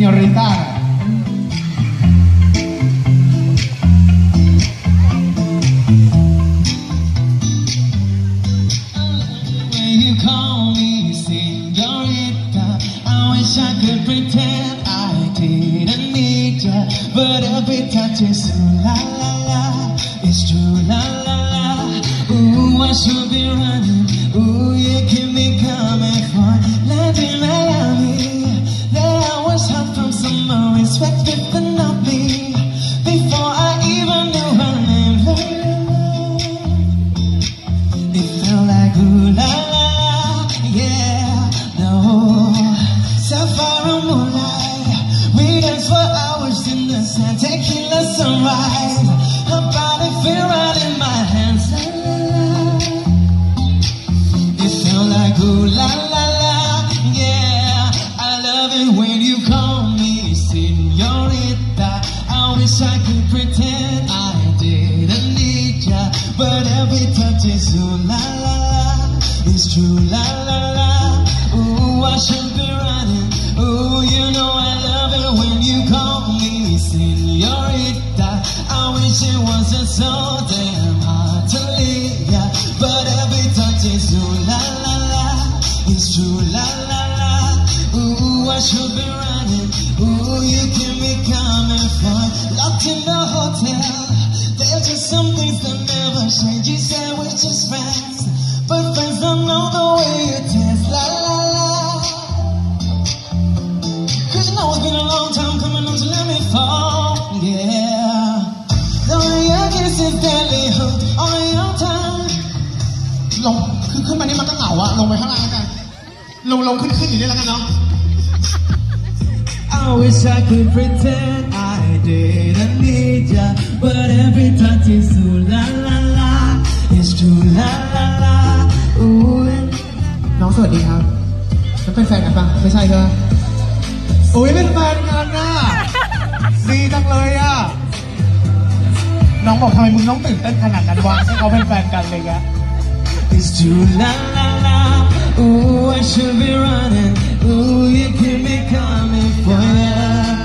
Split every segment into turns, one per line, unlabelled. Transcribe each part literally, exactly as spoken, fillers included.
señorita
I could pretend I didn't need ya, but every touch is ooh la la la, it's true la la la. Ooh, I should be running. Ooh, you keep me coming for landing Miami. There I was hot from summer, respected but not me. Before I even knew her name, it felt like ooh la la la, yeah, no. Sapphire moonlight, we dance for hours in the sand, tequila sunrise. Her body feel right in my hands, la la la. It felt like ooh la la la, yeah. I love it when you call me señorita. I wish I could pretend I didn't need ya, but every touch is ooh la la la, it's true la la la. Ooh, I should be running. Ooh, you know I love it when you call me señorita. I wish it wasn't so damn hard to leave ya, but every touch is ooh la la la, it's true la la la. Ooh, I should be running. Ooh, you keep me coming for locked in the hotel. There's just some things that never change. You said we're just friends, but friends don't know the way you taste, la la. Cause you know it's been a long time coming on to let me fall, yeah. The way your kiss is deadly hook on your tongue.
ลงคือขึ้นมานี่มันก็เหงาอะลงไปข้างล่างกันลงลงขึ้นขึ้นอยู่นี่แล้วกันเนาะ
I wish I could pretend I didn't need ya, but every touch is ooh la la la, it's true la la la. Ooh.
น้องสวัสดีครับจะเป็นแฟนกันปะไม่ใช่ใช่ไหมโอ้ยเป็นแฟนกันนะดีจังเลยอ่ะน้องบอกทำไมมึงต้องตื่นเต้นขนาดนั้นวะให้เขาเป็นแฟนกันเลยอะ
It's true la la la. Ooh, I should be running. Ooh, you keep me coming for ya.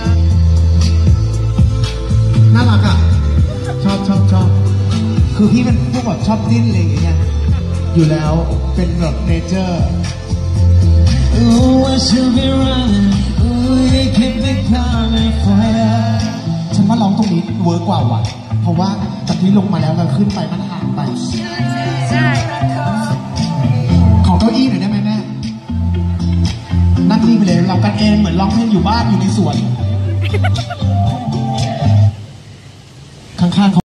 น่ารักอ่ะชอบชอบชอบคือพี่เป็นพวกแบบชอบดิ้นอะไรอย่างเงี้ยอยู่แล้วเป็นแบบเนเจอร์
Ooh, I should be running. Ooh, you keep me coming for ya.
ฉันว่าร้องตรงนี้เวิร์กกว่าว่ะเพราะว่าจากที่ลงมาแล้วเราขึ้นไปมันห่างไป
ใช่
ขอเก้าอี้หน่อยได้ไหมแม่นั่งนี่ไปเลยเรากันเองเหมือนร้องเพลงอยู่บ้านอยู่ในสวนข้างๆ